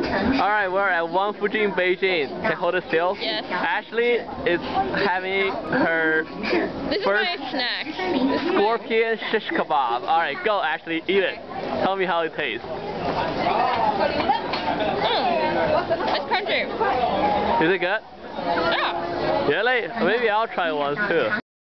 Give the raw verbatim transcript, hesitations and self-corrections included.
Alright, we're at One Fuji in Beijing. Can hold it still? Yes. Ashley is having her This first is my snack. scorpion shish kebab. Alright, go Ashley, eat it. Tell me how it tastes. Mm. It's crunchy. Is it good? Yeah. Really? Maybe I'll try one too.